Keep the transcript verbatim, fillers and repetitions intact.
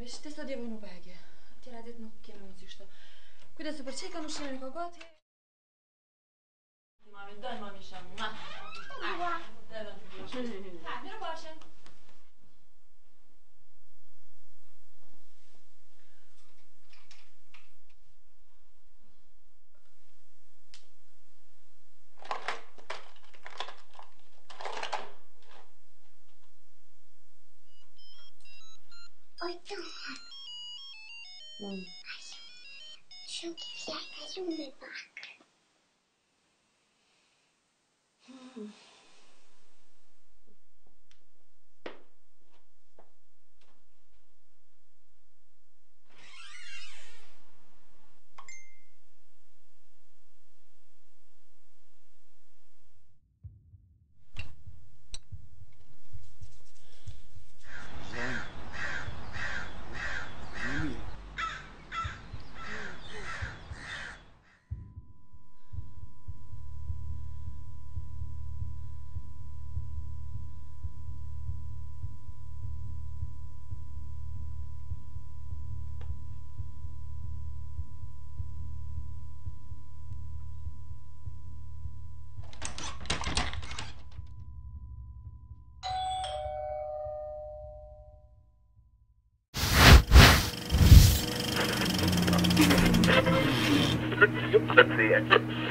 Veš, te sladje vojno bege. Ti radet nuk kemi mundësi kështu. Kujdes se për çeka nuk shihemi ka gati. Mami, daj mami sham. Ma. Dua. Daj mami. Ha, mirë bashën. Oj, Tomat. Mm. Shumë ki fjajta shumë me pak. Mm. Let's see it.